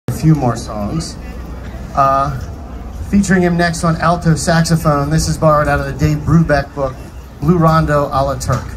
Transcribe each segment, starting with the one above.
A few more songs. Featuring him next on alto saxophone, this is borrowed out of the Dave Brubeck book, Blue Rondo a la Turk.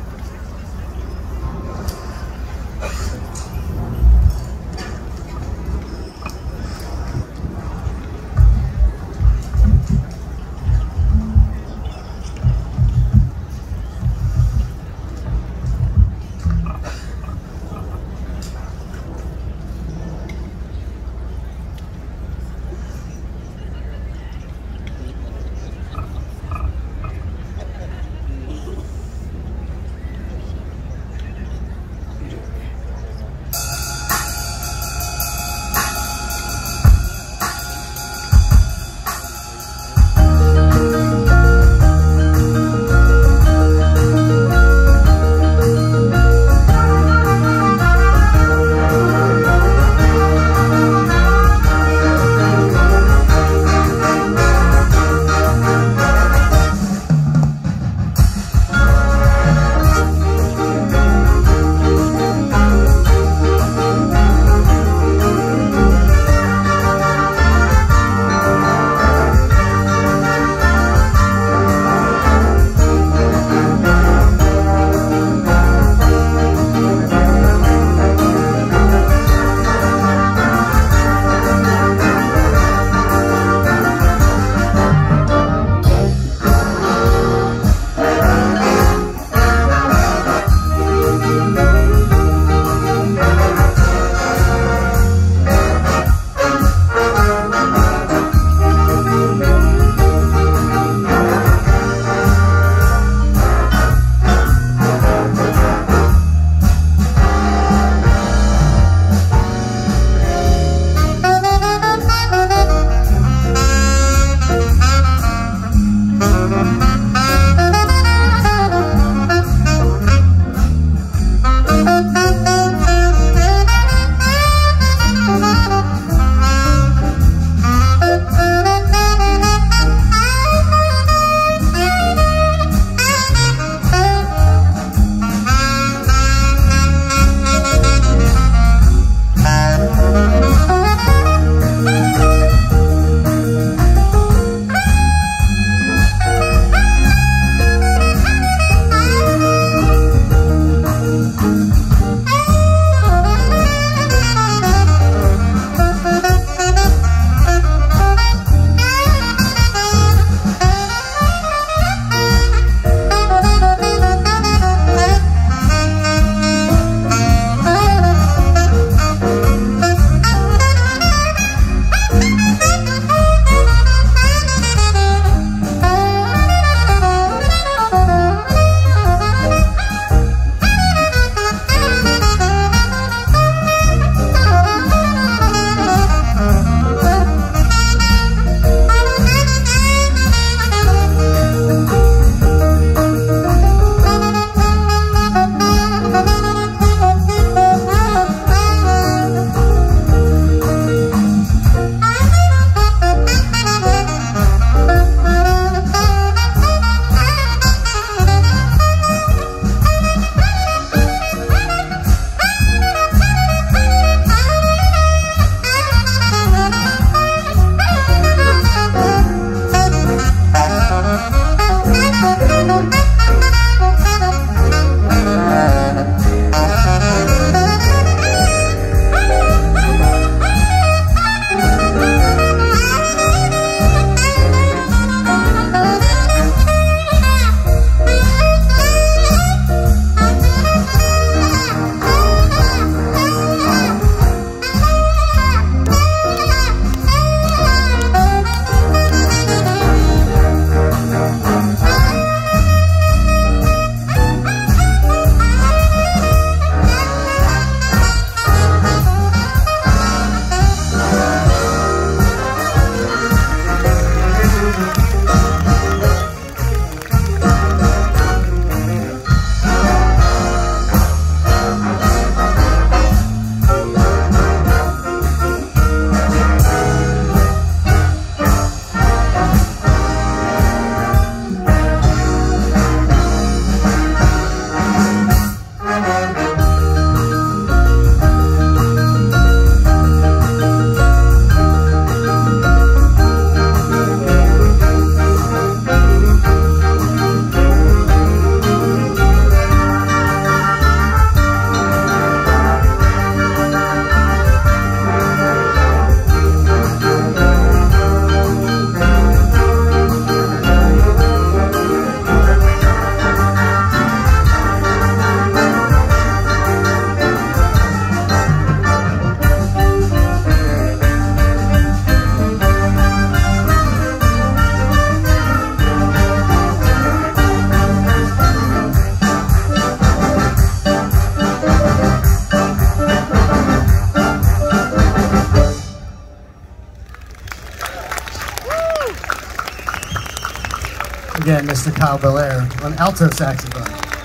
again, Mr. Kyle Belair on alto saxophone.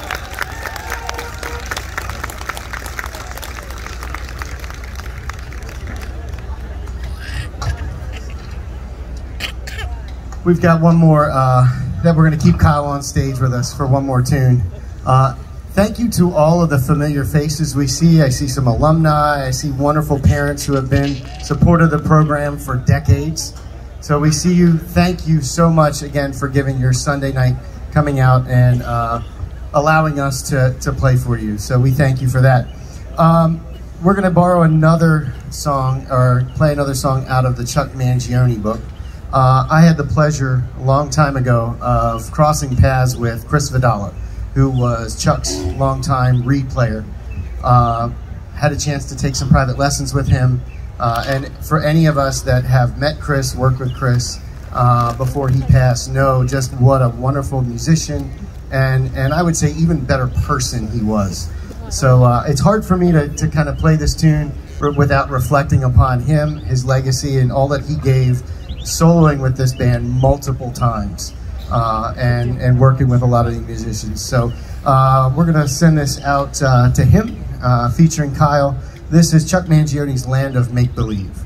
We've got one more that we're going to keep Kyle on stage with us for one more tune. Thank you to all of the familiar faces we see. I see some alumni. I see wonderful parents who have been supportive of the program for decades. So we see you. Thank you so much again for giving your Sunday night, coming out and allowing us to play for you. So we thank you for that. We're going to borrow another song, or play another song out of the Chuck Mangione book. I had the pleasure a long time ago of crossing paths with Chris Vidala, who was Chuck's longtime reed player. Had a chance to take some private lessons with him. And for any of us that have met Chris, worked with Chris before he passed, know just what a wonderful musician and I would say even better person he was. So it's hard for me to kind of play this tune without reflecting upon him, his legacy, and all that he gave, soloing with this band multiple times. And working with a lot of the musicians. So we're going to send this out to him, featuring Kyle. This is Chuck Mangione's Land of Make-Believe.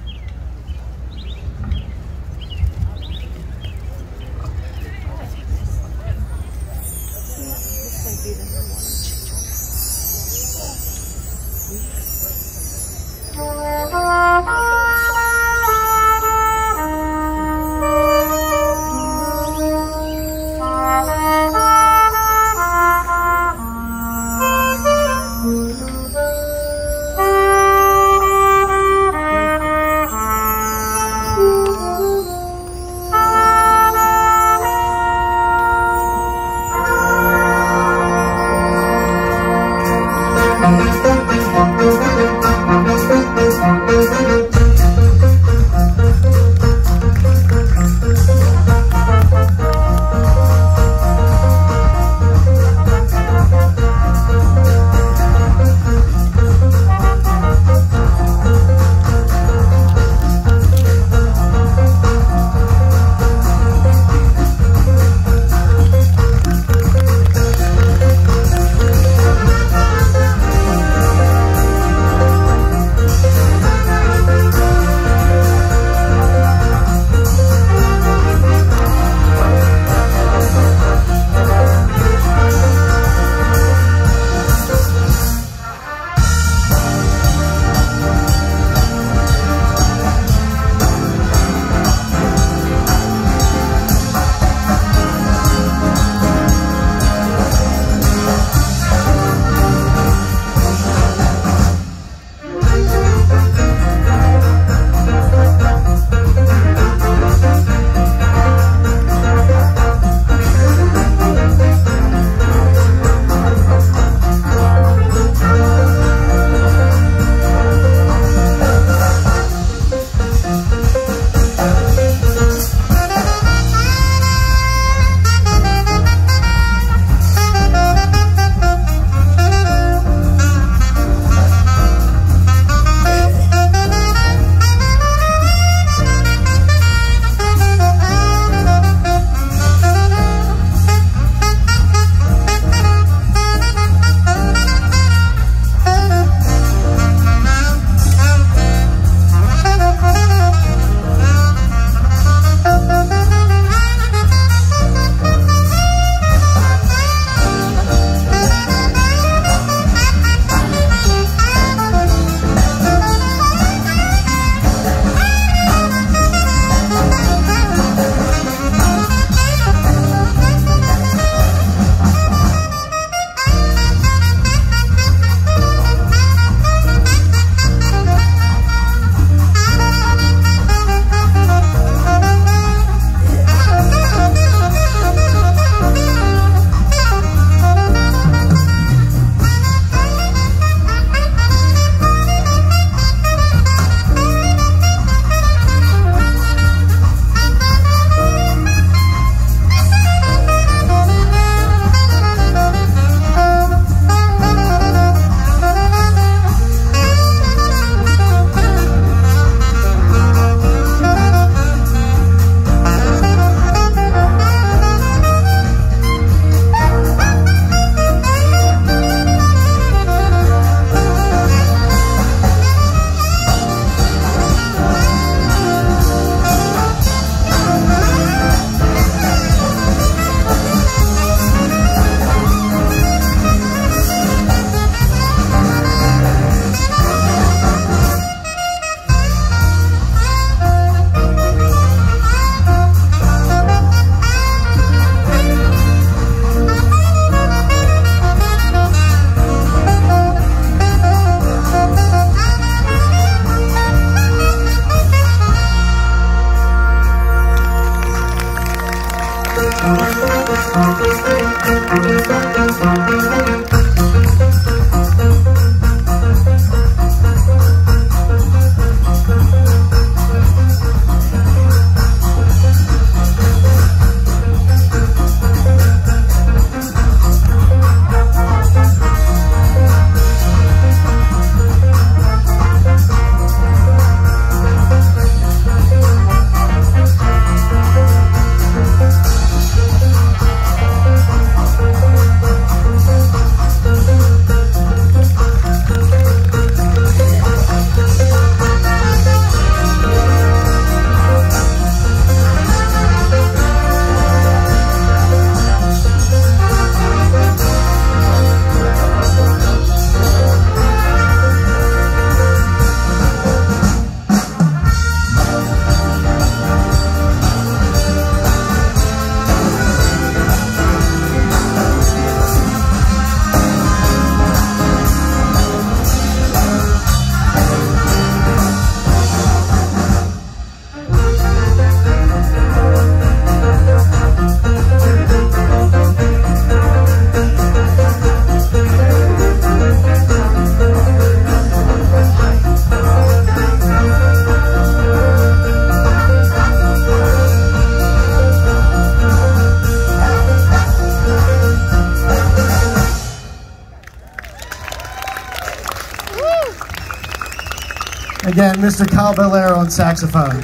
Again, Mr. Kyle Bellero on saxophone.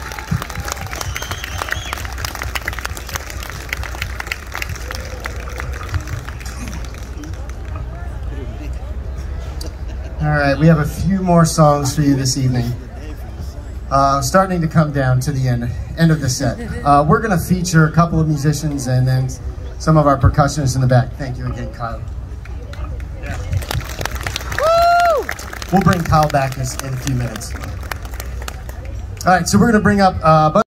All right, we have a few more songs for you this evening. Starting to come down to the end of the set. We're going to feature a couple of musicians and then some of our percussionists in the back. Thank you again, Kyle. Yeah. We'll bring Kyle back in a few minutes. All right, so we're going to bring up